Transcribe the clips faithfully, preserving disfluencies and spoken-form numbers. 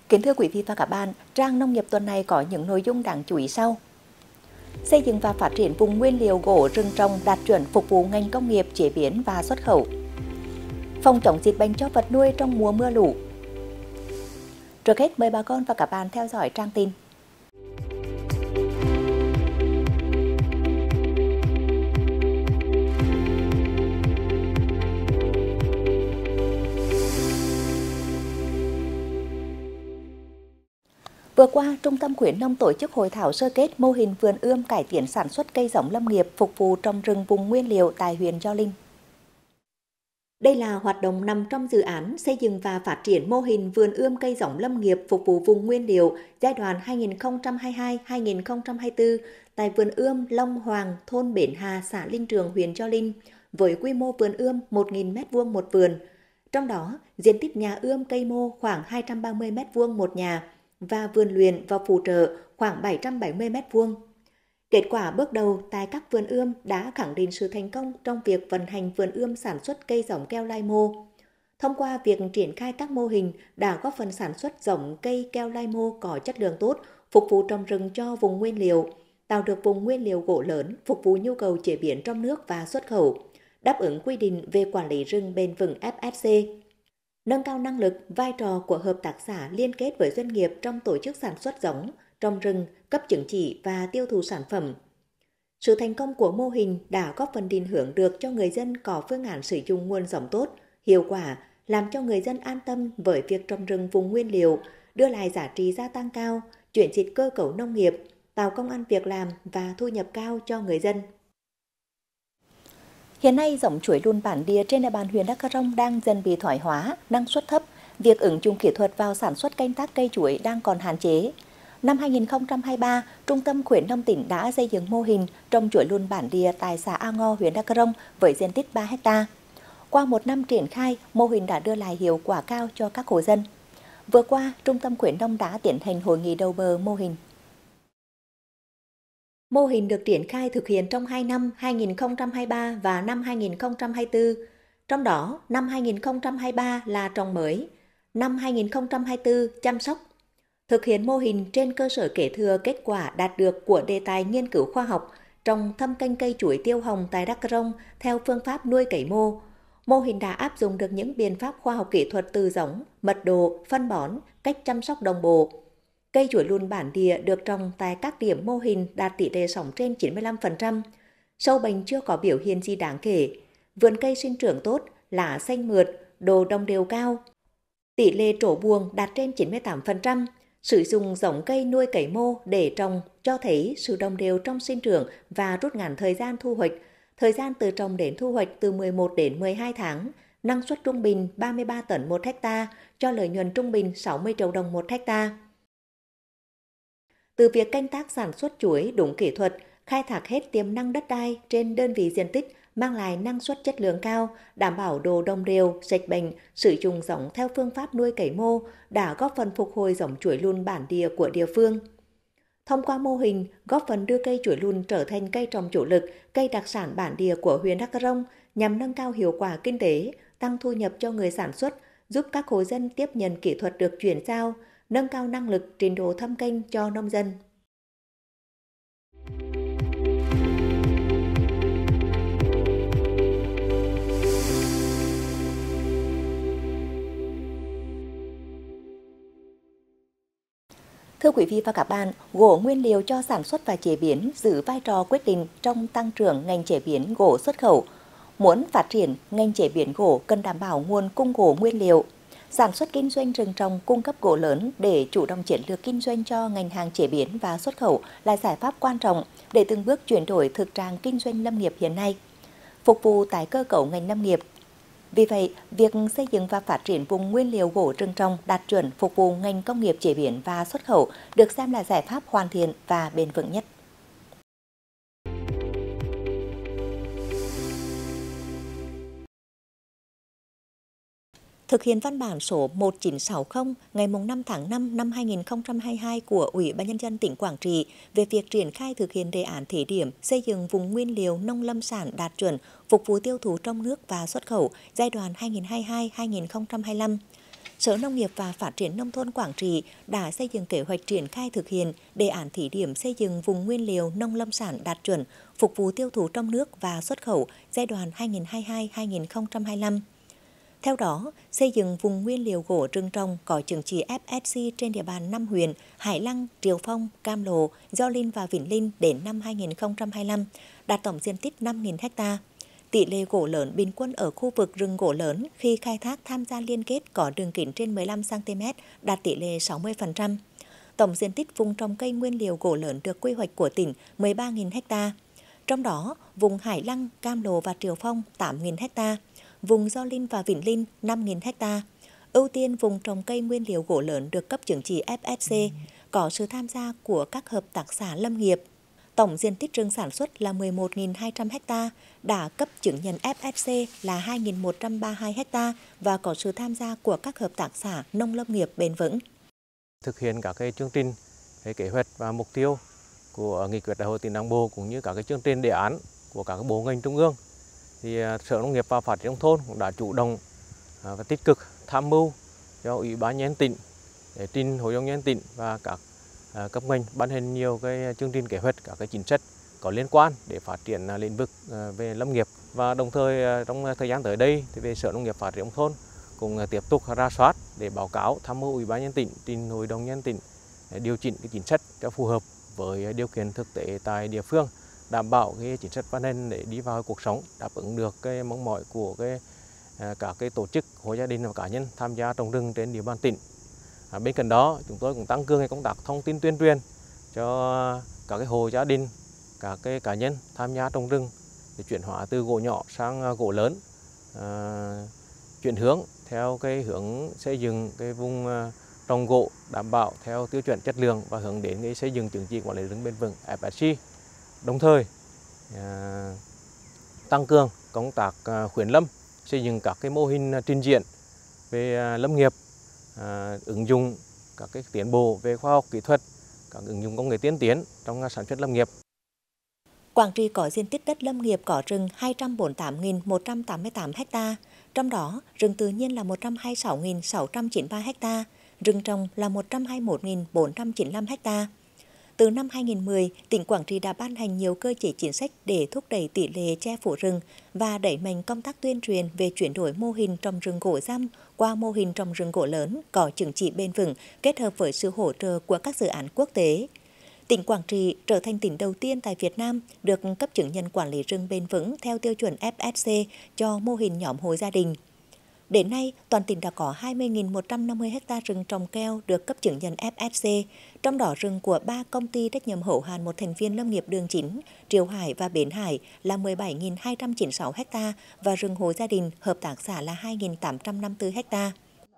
Kính thưa quý vị và các bạn, trang nông nghiệp tuần này có những nội dung đáng chú ý sau. Xây dựng và phát triển vùng nguyên liệu gỗ rừng trồng đạt chuẩn phục vụ ngành công nghiệp chế biến và xuất khẩu. Phòng chống dịch bệnh cho vật nuôi trong mùa mưa lũ. Trước hết mời bà con và các bạn theo dõi trang tin. Vừa qua, Trung tâm khuyến nông tổ chức hội thảo sơ kết mô hình vườn ươm cải tiến sản xuất cây giống lâm nghiệp phục vụ trồng rừng vùng nguyên liệu tại huyện Gio Linh. Đây là hoạt động nằm trong dự án xây dựng và phát triển mô hình vườn ươm cây giống lâm nghiệp phục vụ vùng nguyên liệu giai đoạn hai nghìn không trăm hai mươi hai đến hai nghìn không trăm hai mươi tư tại vườn ươm Long Hoàng, thôn Bến Hà, xã Linh Trường, huyện Gio Linh, với quy mô vườn ươm một nghìn mét vuông một vườn. Trong đó, diện tích nhà ươm cây mô khoảng hai trăm ba mươi mét vuông một nhà và vườn luyện và phụ trợ khoảng bảy trăm bảy mươi mét vuông. Kết quả bước đầu tại các vườn ươm đã khẳng định sự thành công trong việc vận hành vườn ươm sản xuất cây giống keo lai mô. Thông qua việc triển khai các mô hình đã góp phần sản xuất giống cây keo lai mô có chất lượng tốt, phục vụ trồng rừng cho vùng nguyên liệu, tạo được vùng nguyên liệu gỗ lớn phục vụ nhu cầu chế biến trong nước và xuất khẩu, đáp ứng quy định về quản lý rừng bền vững ép ét xê. Nâng cao năng lực, vai trò của hợp tác xã liên kết với doanh nghiệp trong tổ chức sản xuất giống, trồng rừng, cấp chứng chỉ và tiêu thụ sản phẩm. Sự thành công của mô hình đã góp phần định hướng được cho người dân có phương án sử dụng nguồn giống tốt, hiệu quả, làm cho người dân an tâm với việc trồng rừng vùng nguyên liệu, đưa lại giá trị gia tăng cao, chuyển dịch cơ cấu nông nghiệp, tạo công ăn việc làm và thu nhập cao cho người dân. Hiện nay, giống chuối lùn bản địa trên địa bàn huyện Đắk Rông đang dần bị thoái hóa, năng suất thấp. Việc ứng dụng kỹ thuật vào sản xuất canh tác cây chuối đang còn hạn chế. Năm hai nghìn không trăm hai mươi ba, Trung tâm khuyến nông tỉnh đã xây dựng mô hình trồng chuối lùn bản địa tại xã A Ngo, huyện Đắk Rông với diện tích ba héc ta. Qua một năm triển khai, mô hình đã đưa lại hiệu quả cao cho các hộ dân. Vừa qua, Trung tâm khuyến nông đã tiến hành hội nghị đầu bờ mô hình. Mô hình được triển khai thực hiện trong hai năm hai nghìn không trăm hai mươi ba và năm hai nghìn không trăm hai mươi tư. Trong đó, năm hai nghìn không trăm hai mươi ba là trồng mới, năm hai nghìn không trăm hai mươi tư chăm sóc. Thực hiện mô hình trên cơ sở kế thừa kết quả đạt được của đề tài nghiên cứu khoa học trồng thâm canh cây chuối tiêu hồng tại Đắk Rông theo phương pháp nuôi cấy mô. Mô hình đã áp dụng được những biện pháp khoa học kỹ thuật từ giống, mật độ, phân bón, cách chăm sóc đồng bộ. Cây chuối lùn bản địa được trồng tại các điểm mô hình đạt tỷ lệ sống trên chín mươi lăm phần trăm. Sâu bệnh chưa có biểu hiện gì đáng kể. Vườn cây sinh trưởng tốt, lá xanh mượt, độ đồng đều cao. Tỷ lệ trổ buồng đạt trên chín mươi tám phần trăm. Sử dụng giống cây nuôi cấy mô để trồng cho thấy sự đồng đều trong sinh trưởng và rút ngắn thời gian thu hoạch. Thời gian từ trồng đến thu hoạch từ mười một đến mười hai tháng. Năng suất trung bình ba mươi ba tấn một hecta, cho lợi nhuận trung bình sáu mươi triệu đồng một hecta. Từ việc canh tác sản xuất chuối đúng kỹ thuật, khai thác hết tiềm năng đất đai trên đơn vị diện tích, mang lại năng suất chất lượng cao, đảm bảo độ đồng đều, sạch bệnh, sử dụng giống theo phương pháp nuôi cấy mô đã góp phần phục hồi giống chuối lùn bản địa của địa phương. Thông qua mô hình, góp phần đưa cây chuối lùn trở thành cây trồng chủ lực, cây đặc sản bản địa của huyện Đắk Rông nhằm nâng cao hiệu quả kinh tế, tăng thu nhập cho người sản xuất, giúp các hộ dân tiếp nhận kỹ thuật được chuyển giao, nâng cao năng lực trình độ thâm canh cho nông dân. Thưa quý vị và các bạn, gỗ nguyên liệu cho sản xuất và chế biến giữ vai trò quyết định trong tăng trưởng ngành chế biến gỗ xuất khẩu. Muốn phát triển ngành chế biến gỗ cần đảm bảo nguồn cung gỗ nguyên liệu. Sản xuất kinh doanh rừng trồng cung cấp gỗ lớn để chủ động chiến lược kinh doanh cho ngành hàng chế biến và xuất khẩu là giải pháp quan trọng để từng bước chuyển đổi thực trạng kinh doanh lâm nghiệp hiện nay, phục vụ tái cơ cấu ngành lâm nghiệp. Vì vậy, việc xây dựng và phát triển vùng nguyên liệu gỗ rừng trồng đạt chuẩn phục vụ ngành công nghiệp chế biến và xuất khẩu được xem là giải pháp hoàn thiện và bền vững nhất. Thực hiện văn bản số một nghìn chín trăm sáu mươi ngày năm tháng năm năm hai nghìn không trăm hai mươi hai của Ủy ban Nhân dân tỉnh Quảng Trị về việc triển khai thực hiện đề án thí điểm xây dựng vùng nguyên liệu nông lâm sản đạt chuẩn phục vụ tiêu thụ trong nước và xuất khẩu giai đoạn hai nghìn không trăm hai mươi hai đến hai nghìn không trăm hai mươi lăm. Sở Nông nghiệp và Phát triển Nông thôn Quảng Trị đã xây dựng kế hoạch triển khai thực hiện đề án thí điểm xây dựng vùng nguyên liệu nông lâm sản đạt chuẩn, phục vụ tiêu thụ trong nước và xuất khẩu giai đoạn hai nghìn không trăm hai mươi hai đến hai nghìn không trăm hai mươi lăm. Theo đó, xây dựng vùng nguyên liệu gỗ rừng trồng có chứng chỉ ép ét xê trên địa bàn năm huyện Hải Lăng, Triệu Phong, Cam Lộ, Gio Linh và Vĩnh Linh đến năm hai nghìn không trăm hai mươi lăm, đạt tổng diện tích năm nghìn ha. Tỷ lệ gỗ lớn bình quân ở khu vực rừng gỗ lớn khi khai thác tham gia liên kết có đường kính trên mười lăm xăng ti mét đạt tỷ lệ sáu mươi phần trăm. Tổng diện tích vùng trồng cây nguyên liệu gỗ lớn được quy hoạch của tỉnh mười ba nghìn ha. Trong đó, vùng Hải Lăng, Cam Lộ và Triệu Phong tám nghìn ha, vùng Gio Linh và Vĩnh Linh năm nghìn ha. Ưu tiên vùng trồng cây nguyên liệu gỗ lớn được cấp chứng chỉ ép ét xê, có sự tham gia của các hợp tác xã lâm nghiệp. Tổng diện tích rừng sản xuất là mười một nghìn hai trăm ha, đã cấp chứng nhận ép ét xê là hai nghìn một trăm ba mươi hai ha và có sự tham gia của các hợp tác xã nông lâm nghiệp bền vững. Thực hiện các cái chương trình, cái kế hoạch và mục tiêu của nghị quyết đại hội tỉnh Đảng bộ cũng như các cái chương trình đề án của các bộ ngành trung ương, thì Sở Nông nghiệp và Phát triển nông thôn cũng đã chủ động và tích cực tham mưu cho Ủy ban nhân dân tỉnh để trình Hội đồng nhân dân tỉnh và các cấp ngành ban hành nhiều cái chương trình kế hoạch, các cái chính sách có liên quan để phát triển lĩnh vực về lâm nghiệp. Và đồng thời trong thời gian tới đây thì về Sở Nông nghiệp Phát triển nông thôn cũng tiếp tục rà soát để báo cáo tham mưu Ủy ban nhân dân tỉnh, trình Hội đồng nhân dân tỉnh để điều chỉnh cái chính sách cho phù hợp với điều kiện thực tế tại địa phương, đảm bảo cái chính sách ban hành để đi vào cuộc sống, đáp ứng được cái mong mỏi của cái các cái tổ chức, hộ gia đình và cá nhân tham gia trồng rừng trên địa bàn tỉnh. À, bên cạnh đó, chúng tôi cũng tăng cường công tác thông tin tuyên truyền cho các cái hộ gia đình, các cái cá nhân tham gia trồng rừng để chuyển hóa từ gỗ nhỏ sang gỗ lớn, à, chuyển hướng theo cái hướng xây dựng cái vùng trồng gỗ đảm bảo theo tiêu chuẩn chất lượng và hướng đến cái xây dựng chứng chỉ quản lý rừng bền vững ép ét xê. Đồng thời à, tăng cường công tác à, khuyến lâm, xây dựng các cái mô hình trình diễn về à, lâm nghiệp, à, ứng dụng các cái tiến bộ về khoa học kỹ thuật, các ứng dụng công nghệ tiên tiến trong sản xuất lâm nghiệp. Quảng Trị có diện tích đất lâm nghiệp có rừng hai trăm bốn mươi tám nghìn một trăm tám mươi tám ha, trong đó rừng tự nhiên là một trăm hai mươi sáu nghìn sáu trăm chín mươi ba ha, rừng trồng là một trăm hai mươi mốt nghìn bốn trăm chín mươi lăm ha. Từ năm hai nghìn không trăm mười, tỉnh Quảng Trị đã ban hành nhiều cơ chế chính sách để thúc đẩy tỷ lệ che phủ rừng và đẩy mạnh công tác tuyên truyền về chuyển đổi mô hình trồng rừng gỗ răm qua mô hình trồng rừng gỗ lớn có chứng chỉ bền vững kết hợp với sự hỗ trợ của các dự án quốc tế. Tỉnh Quảng Trị trở thành tỉnh đầu tiên tại Việt Nam được cấp chứng nhận quản lý rừng bền vững theo tiêu chuẩn ép ét xê cho mô hình nhóm hộ gia đình. Đến nay, toàn tỉnh đã có hai mươi nghìn một trăm năm mươi ha rừng trồng keo được cấp chứng nhận ép ét xê, trong đó rừng của ba công ty trách nhiệm hữu hạn một thành viên lâm nghiệp Đường Chín, Triệu Hải và Bến Hải là mười bảy nghìn hai trăm chín mươi sáu ha và rừng hộ gia đình hợp tác xã là hai nghìn tám trăm năm mươi tư ha.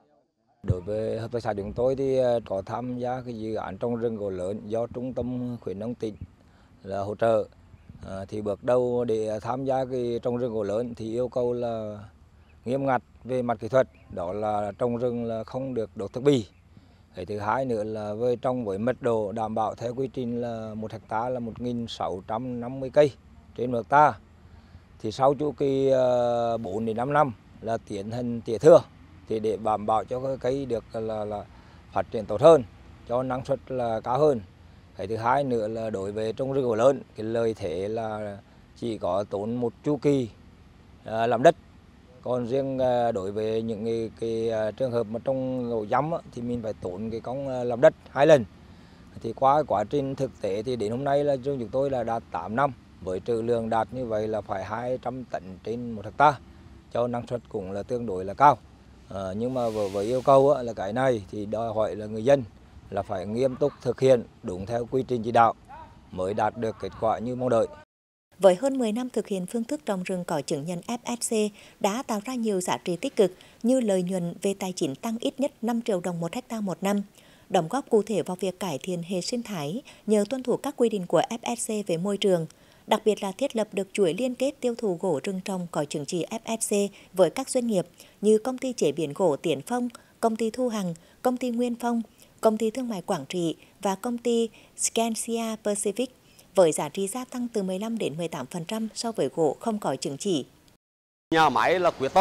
Đối với hợp tác xã chúng tôi thì có tham gia cái dự án trồng rừng gỗ lớn do Trung tâm khuyến nông tỉnh là hỗ trợ. À, thì bước đầu để tham gia cái trồng rừng gỗ lớn thì yêu cầu là nghiêm ngặt về mặt kỹ thuật, đó là trồng rừng là không được đốt thực bì. Cái thứ hai nữa là về trồng với mật độ đảm bảo theo quy trình là một hecta là một nghìn sáu trăm năm mươi cây trên một hecta. Thì sau chu kỳ bốn đến năm năm là tiến hành tỉa thưa thì để đảm bảo cho cây được là, là phát triển tốt hơn, cho năng suất là cao hơn. Cái thứ hai nữa là đối với trồng rừng gỗ lớn, cái lợi thế là chỉ có tốn một chu kỳ à, làm đất. Còn riêng đối với những cái, cái trường hợp mà trồng gỗ răm thì mình phải tốn cái công làm đất hai lần. Thì qua quá trình thực tế thì đến hôm nay là trường chúng tôi là đạt tám năm, với trữ lượng đạt như vậy là phải hai trăm tấn trên một hecta, cho năng suất cũng là tương đối là cao. À, nhưng mà với, với yêu cầu là cái này thì đòi hỏi là người dân là phải nghiêm túc thực hiện đúng theo quy trình chỉ đạo mới đạt được kết quả như mong đợi. Với hơn mười năm thực hiện phương thức trồng rừng có chứng nhận ép ét xê đã tạo ra nhiều giá trị tích cực như lợi nhuận về tài chính tăng ít nhất năm triệu đồng một hecta một năm, đóng góp cụ thể vào việc cải thiện hệ sinh thái nhờ tuân thủ các quy định của ép ét xê về môi trường, đặc biệt là thiết lập được chuỗi liên kết tiêu thụ gỗ rừng trồng có chứng chỉ ép ét xê với các doanh nghiệp như công ty chế biến gỗ Tiến Phong, công ty Thu Hằng, công ty Nguyên Phong, công ty Thương mại Quảng Trị và công ty Scansia Pacific, với giá trị gia tăng từ mười lăm đến mười tám phần trăm so với gỗ không có chứng chỉ. Nhà máy là quyết tâm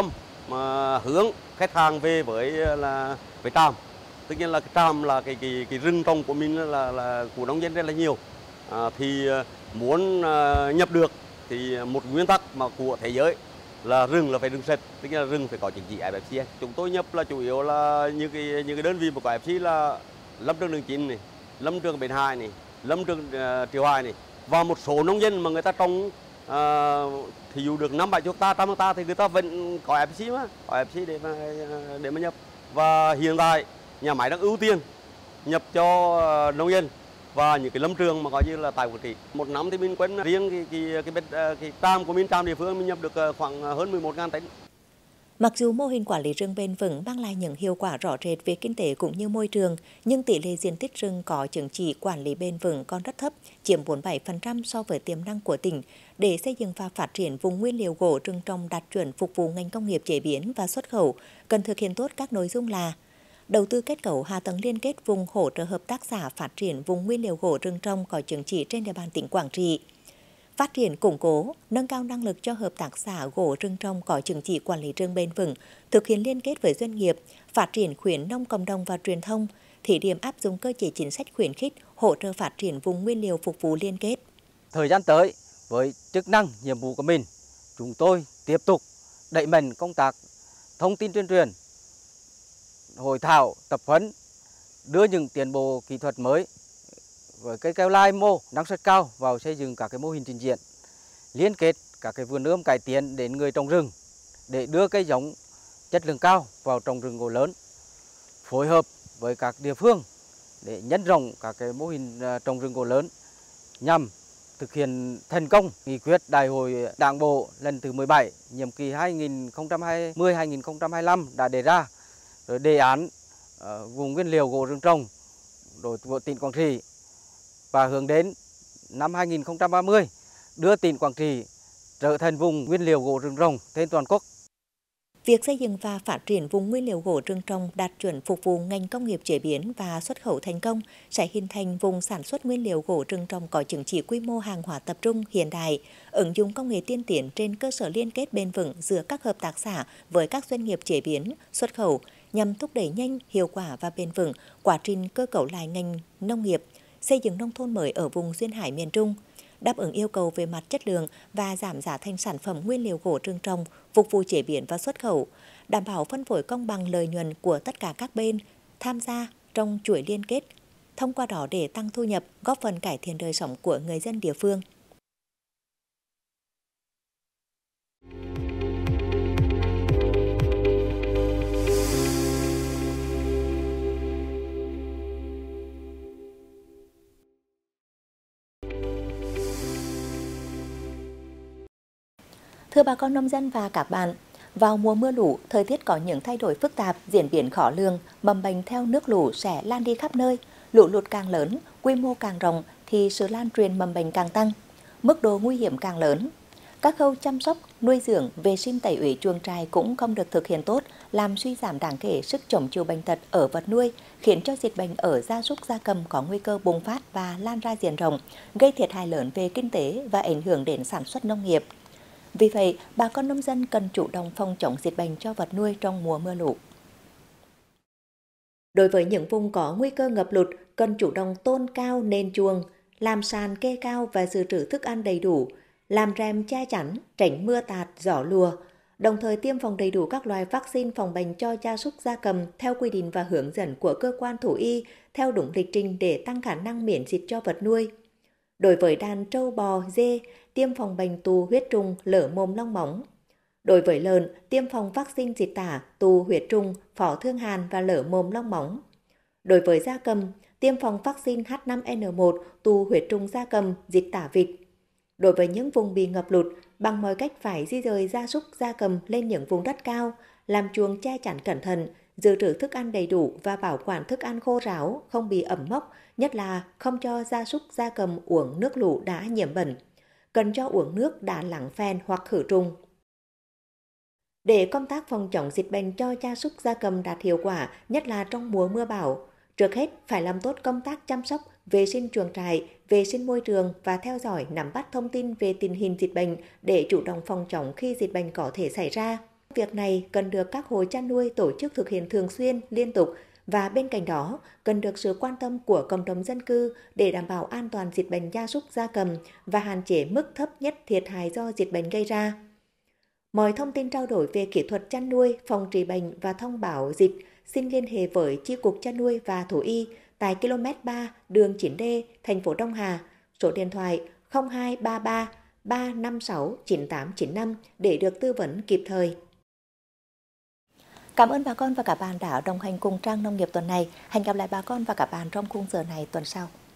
mà hướng khách hàng về với là với tràm. Tất nhiên là cái tràm là cái cái cái rừng trồng của mình là là của nông dân rất là nhiều. À, thì muốn à, nhập được thì một nguyên tắc mà của thế giới là rừng là phải rừng sạch, tức là rừng phải có chứng chỉ ép ép xê. Chúng tôi nhập là chủ yếu là những cái những cái đơn vị mà có ép ép xê là Lâm Trường Đường Chín này, Lâm Trường Bến Hải này, Lâm Trường uh, Triệu Hải này, và một số nông dân mà người ta trồng uh, thì dù được năm bảy chục ta, trăm hecta thì người ta vẫn có ép ép xê mà, có ép ép xê để mà để mà nhập. Và hiện tại nhà máy đang ưu tiên nhập cho uh, nông dân và những cái lâm trường mà coi như là tại Quảng Trị. Một năm thì mình quên riêng cái cái cái cái, cái tràm của mình, tràm địa phương mình nhập được khoảng hơn mười một nghìn tấn. Mặc dù mô hình quản lý rừng bền vững mang lại những hiệu quả rõ rệt về kinh tế cũng như môi trường, nhưng tỷ lệ diện tích rừng có chứng chỉ quản lý bền vững còn rất thấp, chiếm bốn mươi bảy phần trăm so với tiềm năng của tỉnh. Để xây dựng và phát triển vùng nguyên liệu gỗ rừng trồng đạt chuẩn phục vụ ngành công nghiệp chế biến và xuất khẩu, cần thực hiện tốt các nội dung là đầu tư kết cấu hạ tầng liên kết vùng hỗ trợ hợp tác xã phát triển vùng nguyên liệu gỗ rừng trồng có chứng chỉ trên địa bàn tỉnh Quảng Trị. Phát triển củng cố, nâng cao năng lực cho hợp tác xã gỗ rừng trồng có chứng chỉ quản lý rừng bền vững, thực hiện liên kết với doanh nghiệp, phát triển khuyến nông cộng đồng và truyền thông, thí điểm áp dụng cơ chế chính sách khuyến khích, hỗ trợ phát triển vùng nguyên liệu phục vụ liên kết. Thời gian tới, với chức năng, nhiệm vụ của mình, chúng tôi tiếp tục đẩy mạnh công tác thông tin tuyên truyền, hội thảo, tập huấn, đưa những tiến bộ kỹ thuật mới với cây keo lai mô năng suất cao vào xây dựng các cái mô hình trình diễn, liên kết các cái vườn ươm cải tiến đến người trồng rừng để đưa cây giống chất lượng cao vào trồng rừng gỗ lớn, phối hợp với các địa phương để nhân rộng các cái mô hình trồng rừng gỗ lớn nhằm thực hiện thành công nghị quyết Đại hội Đảng bộ lần thứ mười bảy nhiệm kỳ hai nghìn không trăm hai mươi đến hai nghìn không trăm hai mươi lăm đã đề ra, rồi đề án uh, vùng nguyên liệu gỗ rừng trồng của tỉnh Quảng Trị, và hướng đến năm hai nghìn không trăm ba mươi đưa tỉnh Quảng Trị trở thành vùng nguyên liệu gỗ rừng trồng trên toàn quốc. Việc xây dựng và phát triển vùng nguyên liệu gỗ rừng trồng đạt chuẩn phục vụ ngành công nghiệp chế biến và xuất khẩu thành công sẽ hình thành vùng sản xuất nguyên liệu gỗ rừng trồng có chứng chỉ quy mô hàng hóa tập trung hiện đại, ứng dụng công nghệ tiên tiến trên cơ sở liên kết bền vững giữa các hợp tác xã với các doanh nghiệp chế biến, xuất khẩu nhằm thúc đẩy nhanh, hiệu quả và bền vững quá trình cơ cấu lại ngành nông nghiệp, xây dựng nông thôn mới ở vùng duyên hải miền Trung, đáp ứng yêu cầu về mặt chất lượng và giảm giá thành sản phẩm nguyên liệu gỗ rừng trồng phục vụ chế biến và xuất khẩu, đảm bảo phân phối công bằng lợi nhuận của tất cả các bên tham gia trong chuỗi liên kết, thông qua đó để tăng thu nhập, góp phần cải thiện đời sống của người dân địa phương. Thưa bà con nông dân và các bạn, vào mùa mưa lũ, thời tiết có những thay đổi phức tạp, diễn biến khó lường, mầm bệnh theo nước lũ sẽ lan đi khắp nơi. Lũ lụt càng lớn, quy mô càng rộng thì sự lan truyền mầm bệnh càng tăng, mức độ nguy hiểm càng lớn. Các khâu chăm sóc, nuôi dưỡng, vệ sinh tẩy uế chuồng trại cũng không được thực hiện tốt, làm suy giảm đáng kể sức chống chịu bệnh tật ở vật nuôi, khiến cho dịch bệnh ở gia súc gia cầm có nguy cơ bùng phát và lan ra diện rộng, gây thiệt hại lớn về kinh tế và ảnh hưởng đến sản xuất nông nghiệp. Vì vậy, bà con nông dân cần chủ động phòng chống dịch bệnh cho vật nuôi trong mùa mưa lũ. Đối với những vùng có nguy cơ ngập lụt, cần chủ động tôn cao nền chuồng, làm sàn kê cao và dự trữ thức ăn đầy đủ, làm rèm che chắn, tránh mưa tạt, gió lùa, đồng thời tiêm phòng đầy đủ các loại vaccine phòng bệnh cho gia súc gia cầm theo quy định và hướng dẫn của cơ quan thú y theo đúng lịch trình để tăng khả năng miễn dịch cho vật nuôi. Đối với đàn trâu bò, dê, tiêm phòng bệnh tù huyết trùng, lở mồm long móng. Đối với lợn, tiêm phòng vaccine dịch tả, tù huyết trùng, phỏ thương hàn và lở mồm long móng. Đối với gia cầm, tiêm phòng vaccine H năm N một, tù huyết trùng gia cầm, dịch tả vịt. Đối với những vùng bị ngập lụt, bằng mọi cách phải di dời gia súc gia cầm lên những vùng đất cao, làm chuồng che chắn cẩn thận, dự trữ thức ăn đầy đủ và bảo quản thức ăn khô ráo, không bị ẩm mốc, nhất là không cho gia súc gia cầm uống nước lũ đã nhiễm bệnh. Cần cho uống nước đã lắng phèn hoặc khử trùng. Để công tác phòng chống dịch bệnh cho gia súc gia cầm đạt hiệu quả, nhất là trong mùa mưa bão, trước hết phải làm tốt công tác chăm sóc, vệ sinh chuồng trại, vệ sinh môi trường và theo dõi nắm bắt thông tin về tình hình dịch bệnh để chủ động phòng chống khi dịch bệnh có thể xảy ra. Việc này cần được các hộ chăn nuôi tổ chức thực hiện thường xuyên, liên tục và bên cạnh đó cần được sự quan tâm của cộng đồng dân cư để đảm bảo an toàn dịch bệnh gia súc gia cầm và hạn chế mức thấp nhất thiệt hại do dịch bệnh gây ra. Mọi thông tin trao đổi về kỹ thuật chăn nuôi, phòng trị bệnh và thông báo dịch xin liên hệ với Chi cục Chăn nuôi và Thú y tại ki lô mét ba đường chín D, thành phố Đông Hà, số điện thoại không hai ba ba ba năm sáu chín tám chín năm để được tư vấn kịp thời. Cảm ơn bà con và các bạn đã đồng hành cùng trang nông nghiệp tuần này. Hẹn gặp lại bà con và các bạn trong khung giờ này tuần sau.